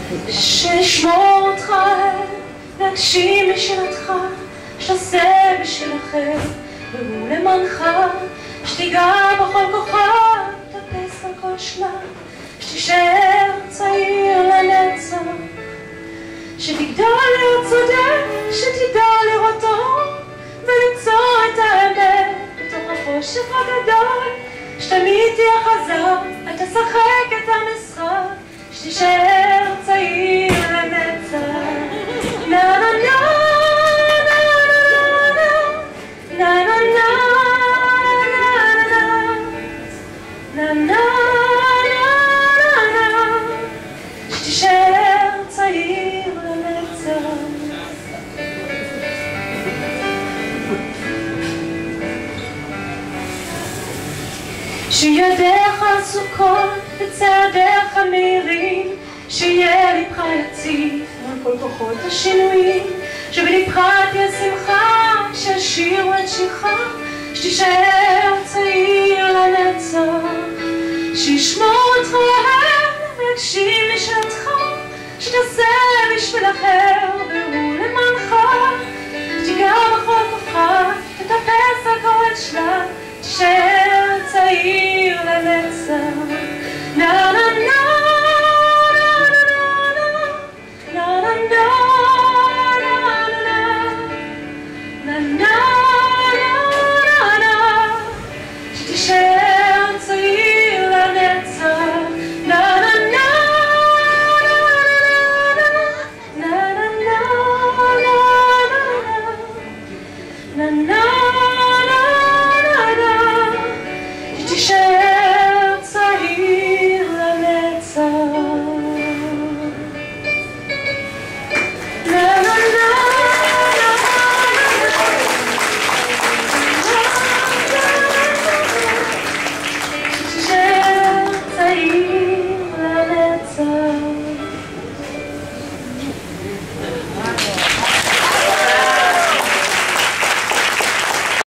שישמור אותך, להגשים בשבילך, שתעשה בשביל אחר, והוא למענך, שתיגע בכל כוחה, תטפס על כל שלב, שתישאר צעיר לנצח, שתגדל להיות צודק, שתדע לראות טוב, ולמצוא את האמת בתוך החושך הגדול, שתמיד תהיה חזק, אל תשחק את המשחק, שתישאר צעיר לנצח. נה נה נה נה נה נה נה נה נה נה שתישאר צעיר לנצח. שידיך סוכות וצעדיך מהירים, שיהיה לבך יציב על כל כוחות השינויים, שבלבך תהיה שמחה שישירו את שירך, שתישאר צעיר לנצח, שישמור את חייהם ויגשים בשבילך, שתעשה בשביל אחר והוא למענך, שתיגע בכל כוחה, תטפס על כל שלב, תישאר צעיר לנצח. נה נה נה